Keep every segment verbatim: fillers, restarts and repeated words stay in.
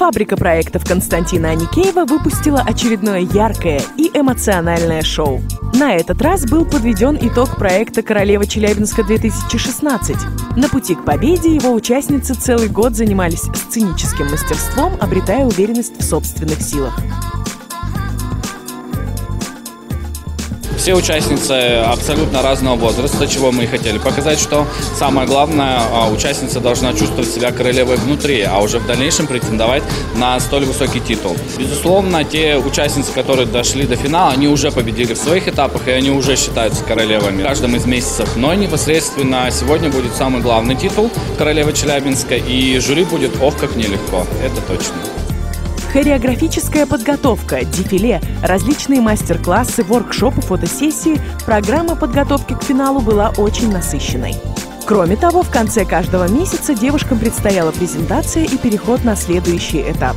Фабрика проектов Константина Аникеева выпустила очередное яркое и эмоциональное шоу. На этот раз был подведен итог проекта «Королева Челябинска-две тысячи шестнадцать». На пути к победе его участницы целый год занимались сценическим мастерством, обретая уверенность в собственных силах. Все участницы абсолютно разного возраста, чего мы и хотели показать, что самое главное, участница должна чувствовать себя королевой внутри, а уже в дальнейшем претендовать на столь высокий титул. Безусловно, те участницы, которые дошли до финала, они уже победили в своих этапах, и они уже считаются королевами в каждом из месяцев. Но непосредственно сегодня будет самый главный титул королевы Челябинска, и жюри будет ох как нелегко, это точно. Хореографическая подготовка, дефиле, различные мастер-классы, воркшопы, фотосессии, программа подготовки к финалу была очень насыщенной. Кроме того, в конце каждого месяца девушкам предстояла презентация и переход на следующий этап.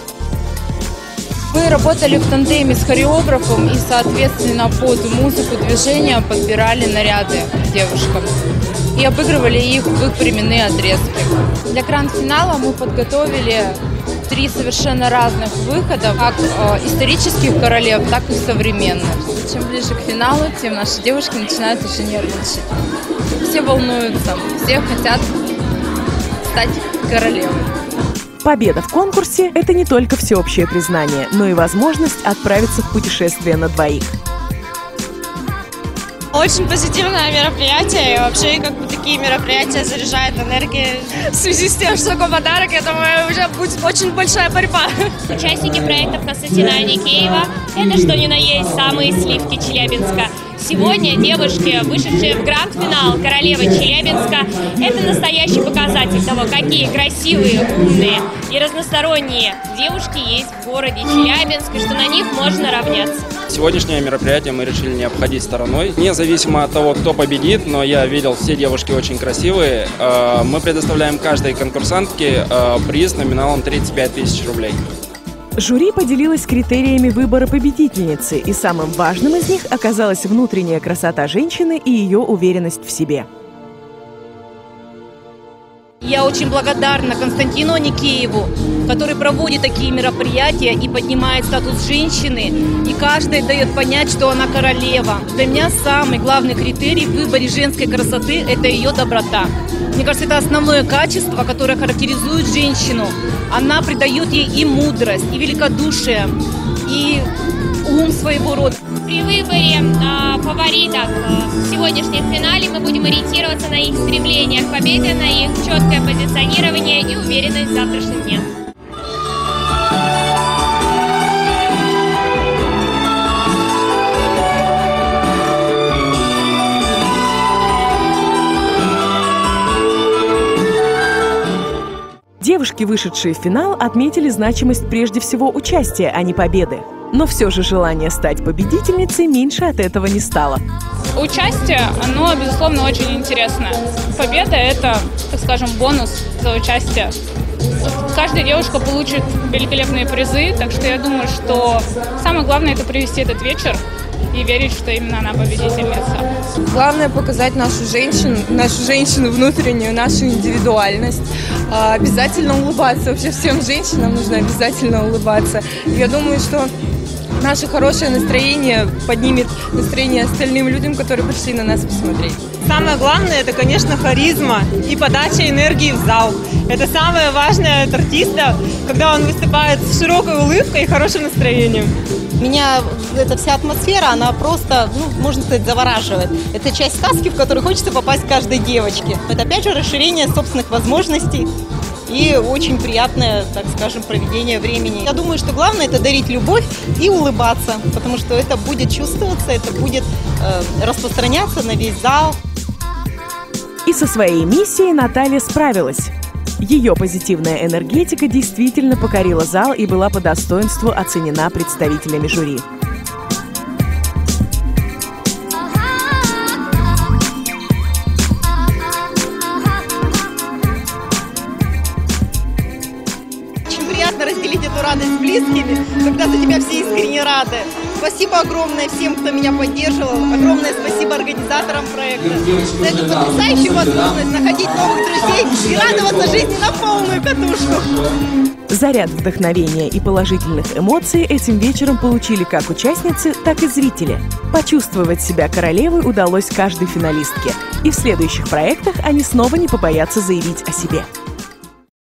Мы работали в тандеме с хореографом и, соответственно, под музыку движения подбирали наряды девушкам и обыгрывали их в их временные отрезки. Для гранд-финала мы подготовили три совершенно разных выхода, как э, исторических королев, так и современных. Чем ближе к финалу, тем наши девушки начинают уже нервничать. Все волнуются, все хотят стать королевой. Победа в конкурсе – это не только всеобщее признание, но и возможность отправиться в путешествие на двоих. Очень позитивное мероприятие, и вообще как бы такие мероприятия заряжают энергией. В связи с тем, что такой подарок, я думаю, уже будет очень большая борьба. Участники проектов Константина Аникеева – это что ни на есть самые сливки Челябинска. Сегодня девушки, вышедшие в гранд-финал «Королевы Челябинска», это настоящий показатель того, какие красивые, умные и разносторонние девушки есть в городе Челябинск, и что на них можно равняться. Сегодняшнее мероприятие мы решили не обходить стороной. Независимо от того, кто победит, но я видел, все девушки очень красивые. Мы предоставляем каждой конкурсантке приз номиналом тридцать пять тысяч рублей. Жюри поделилось критериями выбора победительницы, и самым важным из них оказалась внутренняя красота женщины и ее уверенность в себе. Я очень благодарна Константину Аникееву, который проводит такие мероприятия и поднимает статус женщины, и каждой дает понять, что она королева. Для меня самый главный критерий в выборе женской красоты – это ее доброта. Мне кажется, это основное качество, которое характеризует женщину. Она придает ей и мудрость, и великодушие, и ум своего рода. При выборе э, фаворитов э, в сегодняшнем финале мы будем ориентироваться на их стремление к победе, на их четкое позиционирование и уверенность в завтрашнем дне. Девушки, вышедшие в финал, отметили значимость прежде всего участия, а не победы. Но все же желание стать победительницей меньше от этого не стало. Участие, оно, безусловно, очень интересное. Победа – это, так скажем, бонус за участие. Каждая девушка получит великолепные призы, так что я думаю, что самое главное – это провести этот вечер и верить, что именно она победительница. Главное показать нашу женщину, нашу женщину внутреннюю, нашу индивидуальность. Обязательно улыбаться. Вообще всем женщинам нужно обязательно улыбаться. Я думаю, что наше хорошее настроение поднимет настроение остальным людям, которые пришли на нас посмотреть. Самое главное – это, конечно, харизма и подача энергии в зал. Это самое важное от артиста, когда он выступает с широкой улыбкой и хорошим настроением. Меня эта вся атмосфера, она просто, ну, можно сказать, завораживает. Это часть сказки, в которую хочется попасть каждой девочке. Это, опять же, расширение собственных возможностей и очень приятное, так скажем, проведение времени. Я думаю, что главное – это дарить любовь и улыбаться, потому что это будет чувствоваться, это будет э, распространяться на весь зал. И со своей миссией Наталья справилась. Ее позитивная энергетика действительно покорила зал и была по достоинству оценена представителями жюри. Очень приятно разделить эту радость с близкими, когда за тебя все искренне рады. Спасибо огромное всем, кто меня поддерживал. Огромное спасибо организаторам проекта за эту потрясающую возможность находить новых друзей и радоваться жизни на полную катушку. Заряд вдохновения и положительных эмоций этим вечером получили как участницы, так и зрители. Почувствовать себя королевой удалось каждой финалистке. И в следующих проектах они снова не побоятся заявить о себе.